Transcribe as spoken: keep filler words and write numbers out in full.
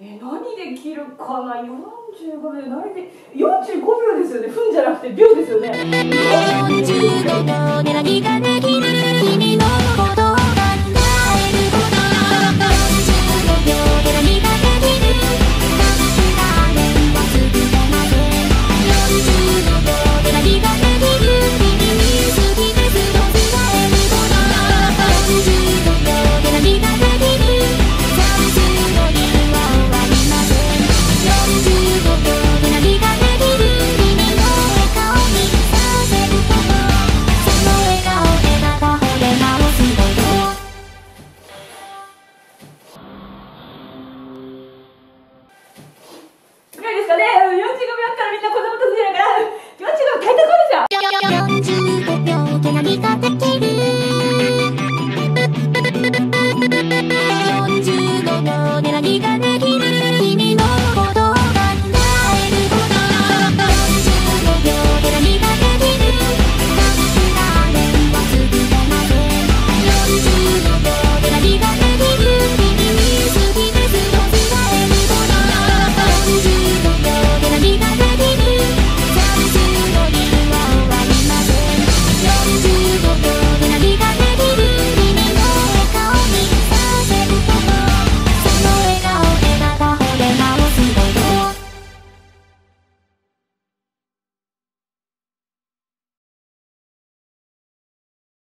え、何できるかな。よんじゅうごびょうで何で、よんじゅうごびょうですよね。分じゃなくて秒ですよね。よんじゅうごびょうで何ができる。君のことを考えること。よんじゅうごびょうで何ができる。私があれは作れません。よんじゅうごびょうで何ができる。君に好きですと伝えること。よんじゅうごびょうで何ができる。算数の理由は終わりません。よんじゅうごびょうで何ができる。君の笑顔にさせること。その笑顔でまた惚れ直すこと。ぐらいですかね。よんじゅうごびょうあったらみんなこんなことするから、よんじゅうごびょう耐えた